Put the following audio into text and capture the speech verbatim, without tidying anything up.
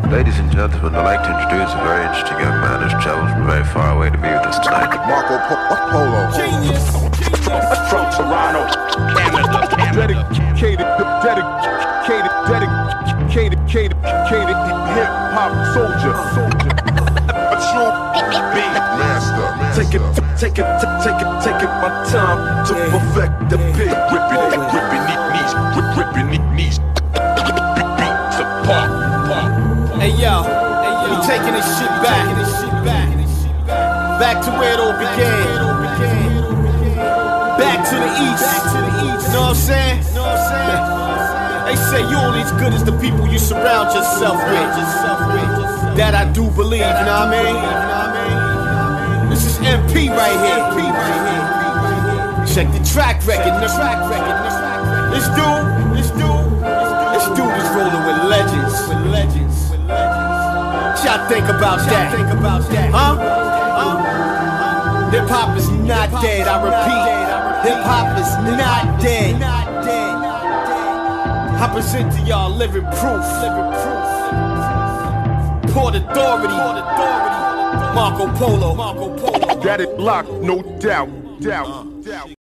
Ladies and gentlemen, I'd like to introduce a very interesting young man who's traveled from very far away to be with us tonight. Marco Polo. Genius. From Toronto, Canada. Dedicated, dedicated, dedicated, dedicated, dedicated hip-hop soldier. A true beat master. Take it, take it, take it, take it my time to perfect the beat. Ripping, ripping knees, ripping knees. Beats apart. Hey yo, we taking this shit back. Back to where it all began. Back to the east. You know what I'm saying? They say you only as good as the people you surround yourself with. That I do believe, you know what I mean? This is M P right here. Check the track record. This dude, this dude, this dude is rolling with legends. What y'all think about that? Huh? Hip hop is not dead, I repeat. Hip hop is not dead. I present to y'all living proof. Port Authority. Marco Polo. Got it locked, no doubt, doubt, doubt.